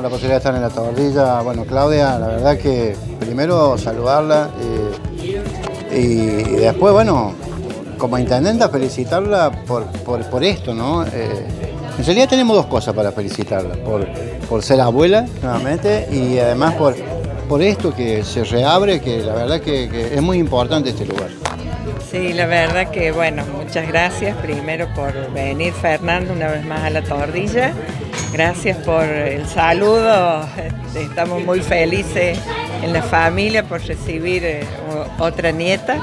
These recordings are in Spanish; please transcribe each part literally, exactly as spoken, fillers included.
la posibilidad de estar en La Tordilla. Bueno, Claudia, la verdad que primero saludarla eh, y después, bueno, como intendenta felicitarla por, por, por esto, ¿no? Eh, en realidad tenemos dos cosas para felicitarla, por, por ser abuela nuevamente y además por, por esto que se reabre, que la verdad que, que es muy importante este lugar. Sí, la verdad que, bueno, muchas gracias primero por venir, Fernando, una vez más a La Tordilla. Gracias por el saludo, estamos muy felices en la familia por recibir eh, otra nieta.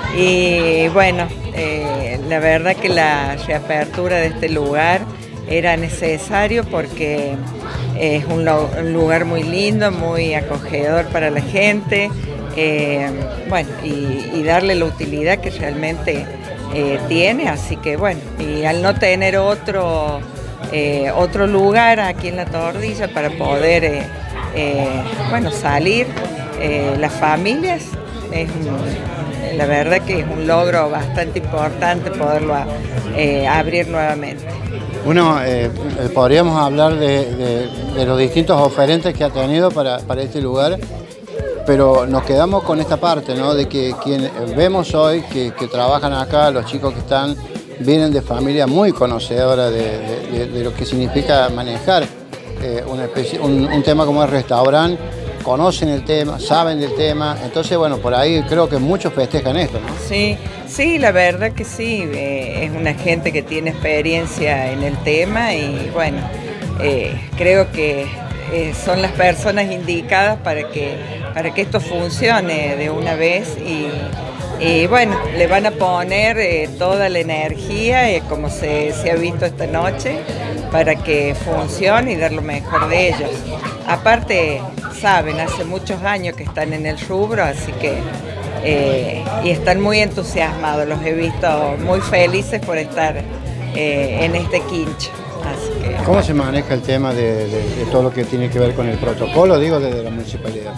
Y bueno, eh, la verdad que la reapertura de este lugar era necesario porque es un, un lugar muy lindo, muy acogedor para la gente. Eh, bueno, y, y darle la utilidad que realmente eh, tiene, así que bueno, y al no tener otro, eh, otro lugar aquí en La Tordilla para poder eh, eh, bueno, salir eh, las familias, es un, la verdad que es un logro bastante importante poderlo eh, abrir nuevamente. Bueno, eh, podríamos hablar de, de, de los distintos oferentes que ha tenido para, para este lugar. Pero nos quedamos con esta parte, ¿no? De que quien vemos hoy que, que trabajan acá, los chicos que están, vienen de familias muy conocedoras de, de, de lo que significa manejar eh, una especie, un, un tema como el restaurante, conocen el tema, saben del tema, entonces bueno, por ahí creo que muchos festejan esto, ¿no? Sí, sí, la verdad que sí, eh, es una gente que tiene experiencia en el tema y bueno, eh, creo que Eh, son las personas indicadas para que, para que esto funcione de una vez y, y bueno, le van a poner eh, toda la energía, eh, como se, se ha visto esta noche, para que funcione y dar lo mejor de ellos. Aparte, saben, hace muchos años que están en el rubro, así que eh, y están muy entusiasmados, los he visto muy felices por estar eh, en este quincho. Así que, ¿cómo bueno. se maneja el tema de, de, de todo lo que tiene que ver con el protocolo, digo, desde la municipalidad?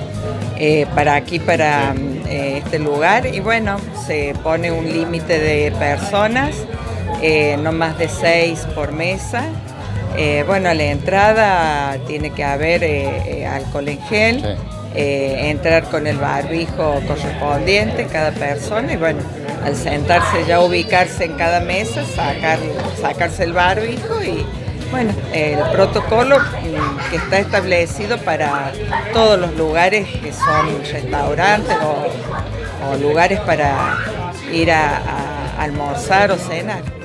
Eh, para aquí, para eh, este lugar, y bueno, se pone un límite de personas, eh, no más de seis por mesa. Eh, bueno, a la entrada tiene que haber eh, eh, alcohol en gel, sí. eh, entrar con el barbijo correspondiente cada persona y bueno, al sentarse ya ubicarse en cada mesa, sacar, sacarse el barbijo y bueno, el protocolo que está establecido para todos los lugares que son restaurantes o, o lugares para ir a, a almorzar o cenar.